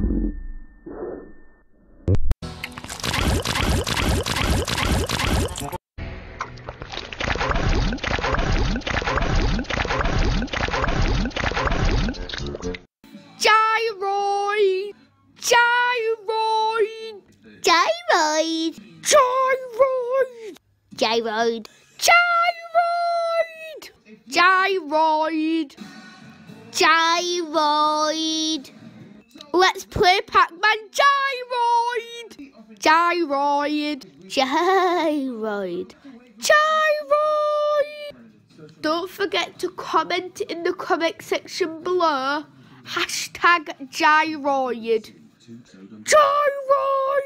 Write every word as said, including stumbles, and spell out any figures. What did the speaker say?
Gyroid! Gyroid! Gyroid! Gyroid! Gyroid! Gyroid! Gyroid! Gyroid! Let's play Pac-Man. Gyroid! Gyroid! Gyroid! Gyroid! Don't forget to comment in the comment section below. Hashtag Gyroid. Gyroid!